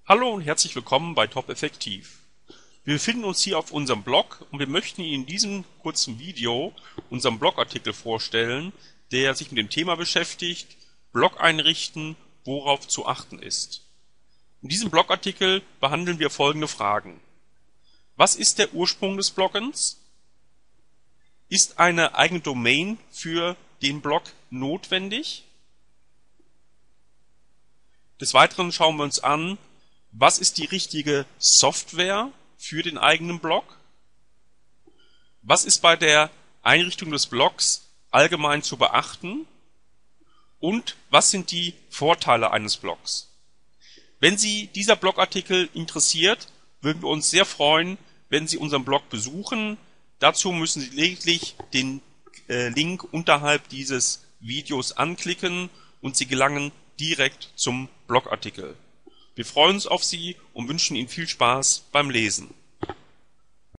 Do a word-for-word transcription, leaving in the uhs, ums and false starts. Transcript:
Hallo und herzlich willkommen bei Top Effektiv. Wir befinden uns hier auf unserem Blog und wir möchten Ihnen in diesem kurzen Video unseren Blogartikel vorstellen, der sich mit dem Thema beschäftigt, Blog einrichten, worauf zu achten ist. In diesem Blogartikel behandeln wir folgende Fragen. Was ist der Ursprung des Bloggens? Ist eine eigene Domain für den Blog notwendig? Des Weiteren schauen wir uns an, was ist die richtige Software für den eigenen Blog? Was ist bei der Einrichtung des Blogs allgemein zu beachten? Und was sind die Vorteile eines Blogs? Wenn Sie dieser Blogartikel interessiert, würden wir uns sehr freuen, wenn Sie unseren Blog besuchen. Dazu müssen Sie lediglich den äh, Link unterhalb dieses Videos anklicken und Sie gelangen direkt zum Blogartikel. Wir freuen uns auf Sie und wünschen Ihnen viel Spaß beim Lesen.